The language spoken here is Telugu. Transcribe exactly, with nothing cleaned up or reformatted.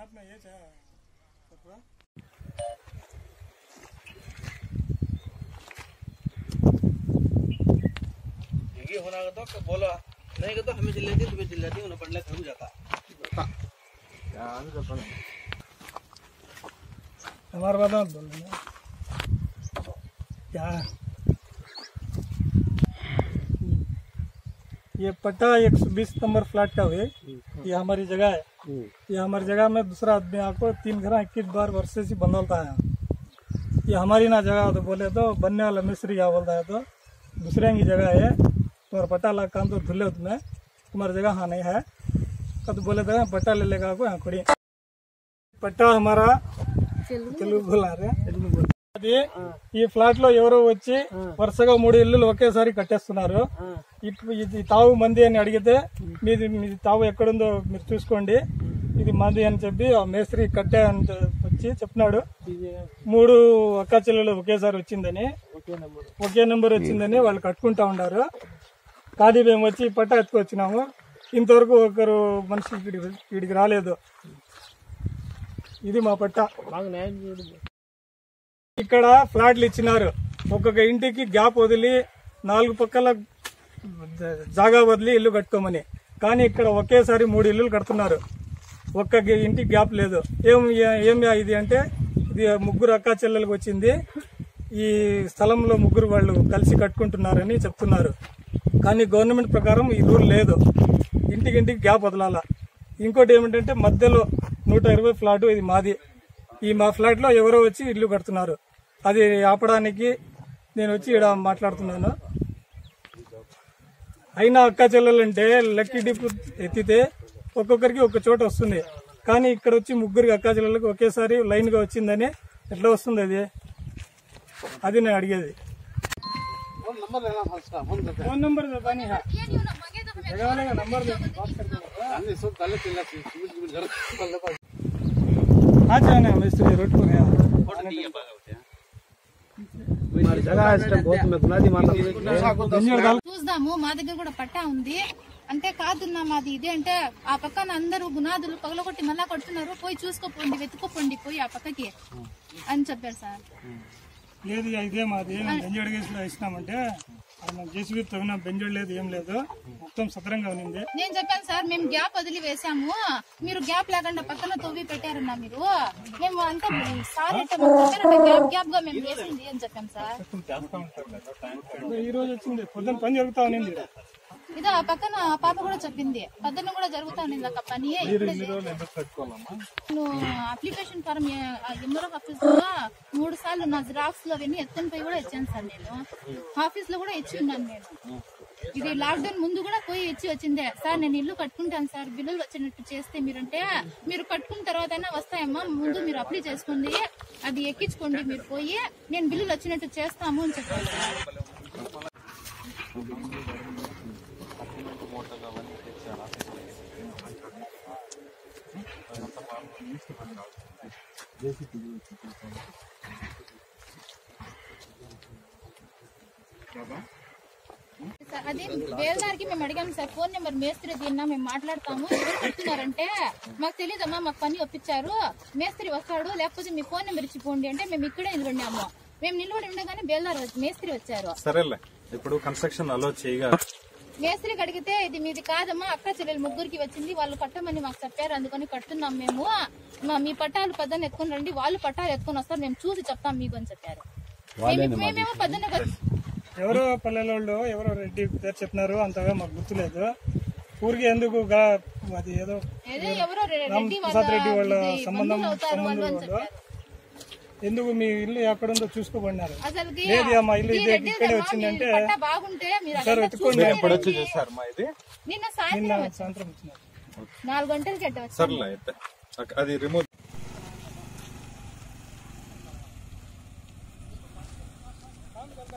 मैप में ये है ये होना तो बोला नहीं तो हमें चिल्लाती तुम्हें चिल्लाती उन्हें पढ़ने खड़ू जाता क्या हमारे बात मत बोल रहे क्या ये पट्टा एक सौ बीस नंबर फ्लैट का हुए ये हमारी जगह है। ये हमारी जगह में दूसरा आदमी आपको तीन घर इक्कीस बार वर्षे से बंदोलता है। ये हमारी ना जगह तो बोले तो बनने वाला मिस्त्री क्या बोलता है तो दूसरे की जगह है तुम्हारा पट्टा ला काम तो धुले तुम्हें तुम्हारी जगह हाँ नहीं है तो बोले तो पट्टा ले लेगा आपको यहाँ खड़ी पट्टा हमारा తెలుగు बोला అది ఈ ఫ్లాట్ లో ఎవరో వచ్చి వరుసగా మూడు ఇల్లులు ఒకేసారి కట్టేస్తున్నారు. ఇప్పుడు ఇది తావు మంది అని అడిగితే మీది మీది తావు ఎక్కడుందో మీరు చూసుకోండి ఇది మంది అని చెప్పి ఆ మేస్త్రి కట్టే అని వచ్చి చెప్పినాడు. మూడు అక్క చెల్లెలు ఒకేసారి వచ్చిందని ఒకే నెంబర్ వచ్చిందని వాళ్ళు కట్టుకుంటా ఉన్నారు. కానీ మేము వచ్చి పట్టా ఎత్తుకొచ్చినాము. ఇంతవరకు ఒకరు మనిషి వీడికి రాలేదు. ఇది మా పట్టా. ఇక్కడ ఫ్లాట్లు ఇచ్చినారు. ఒక్కొక్క ఇంటికి గ్యాప్ వదిలి నాలుగు పక్కల జాగా వదిలి ఇల్లు కట్టుకోమని. కానీ ఇక్కడ ఒకేసారి మూడు ఇల్లులు కడుతున్నారు. ఒక్క ఇంటికి గ్యాప్ లేదు. ఏం ఏం ఇది అంటే ఇది ముగ్గురు అక్కా చెల్లెలకు వచ్చింది. ఈ స్థలంలో ముగ్గురు వాళ్ళు కలిసి కట్టుకుంటున్నారని చెప్తున్నారు. కానీ గవర్నమెంట్ ప్రకారం ఈ రూల్ లేదు. ఇంటికి ఇంటికి గ్యాప్ వదలాల. ఇంకోటి ఏమిటంటే మధ్యలో నూట ఇరవై ఫ్లాట్ ఇది మాది. ఈ మా ఫ్లాట్ లో ఎవరో వచ్చి ఇల్లు కడుతున్నారు. అది ఆపడానికి నేను వచ్చి ఇక్కడ మాట్లాడుతున్నాను. అయినా అక్క చెల్లెలంటే లక్కీ డిప్ ఎత్తితే ఒక్కొక్కరికి ఒక చోట వస్తుంది. కానీ ఇక్కడ వచ్చి ముగ్గురికి అక్క చెల్లెలకు ఒకేసారి లైన్ గా వచ్చిందని ఎట్లా వస్తుంది అది అది నేను అడిగేది. ఫోన్ నంబర్ మిస్త్రీ రోడ్ చూద్దాము. మా దగ్గర కూడా పట్టా ఉంది అంటే కాదున్నా మాది ఇది అంటే ఆ పక్కన అందరూ గునాదులు పగలగొట్టి మళ్ళా కొడుతున్నారు. పోయి చూసుకోపోండి వెతుక్కోపోండి పోయి ఆ పక్కకి అని చెప్పారు సార్. లేదు ఇదే మాది బెంజోడ్ కేసులో ఇచ్చినామంటే జేసీబీ తగిన బెంజోడ్ లేదు ఏం లేదు మొత్తం సదరంగా ఉంది. నేను చెప్పాను సార్ మేము గ్యాప్ వదిలి వేసాము మీరు గ్యాప్ లేకుండా పక్కన తవ్వి పెట్టారన్నా మీరు మేము అంతా సార్ గ్యాప్ గ్యాప్ గా మేము వేసింది అని చెప్పాం సార్. ఈ రోజు వచ్చింది పొద్దున్న పని జరుగుతా ఉంది. ఇదో ఆ పక్కన పాప కూడా చెప్పింది పొద్దున్న కూడా జరుగుతా ఉంది ఒక పని. అప్లికేషన్ ఫారం ఎంఆర్ఓ ఆఫీస్ లో మూడు సార్లు నా జిరాక్స్ లో అవన్నీ ఎత్తుని పోయి కూడా ఇచ్చాను సార్. నేను ఆఫీస్ లో కూడా ఇచ్చి ఉన్నాను. నేను ఇది లాక్ డౌన్ ముందు కూడా పోయి ఇచ్చి వచ్చిందే సార్. నేను ఇల్లు కట్టుకుంటాను సార్ బిల్లులు వచ్చినట్టు చేస్తే మీరంటే మీరు కట్టుకున్న తర్వాత అయినా వస్తాయమ్మా ముందు మీరు అప్లై చేసుకోండి అది ఎక్కించుకోండి మీరు పోయి నేను బిల్లులు వచ్చినట్టు చేస్తాము అని చెప్పాను సార్. అది వేలదారికి మేము అడిగాము సార్ ఫోన్ నెంబర్ మేస్త్రి దీన్నా మేము మాట్లాడతాము ఎవరు కడుతున్నారంటే మాకు తెలియదమ్మా మాకు పని ఒప్పించారు మేస్త్రి వస్తాడు లేకపోతే మీ ఫోన్ నెంబర్ ఇచ్చిపోండి అంటే మేము ఇక్కడే నిలబడినాము. మేము నిలబడి ఉండగానే బేల్దార్ మేస్త్రి వచ్చారు. సరేలే ఇప్పుడు కన్స్ట్రక్షన్ అలో చేయగా మేస్త్రికి అడిగితే ఇది మీది కాదమ్మా అక్క చెల్లెలు ముగ్గురికి వచ్చింది వాళ్ళు కట్టమని మాకు చెప్పారు అందుకని కట్టున్నాం మేము మీ పట్టాలు పద్దెన ఎత్తుకుని రండి వాళ్ళు పట్టాలు ఎత్తుకొని వస్తారు మేము చూసి చెప్తాం మీకు అని చెప్పారు. మేమేమో పద్దెన ఎవరో పల్లెల్లో ఎవరో రెడ్డి పేరు చెప్పినారు అంతగా మాకు గుర్తులేదు. ఊరికి ఎందుకు అది ఏదో ప్రసాద్ రెడ్డి వాళ్ళ సంబంధం సంబంధం ఎందుకు మీ ఇల్లు ఎక్కడుందో చూసుకోబడినారు. లేదు మా ఇల్లు ఇదే ఇక్కడే వచ్చిందంటే సార్ వెతుక్కోండి. నిన్న సాయంత్రం వచ్చినారు నాలుగు గంటలకి.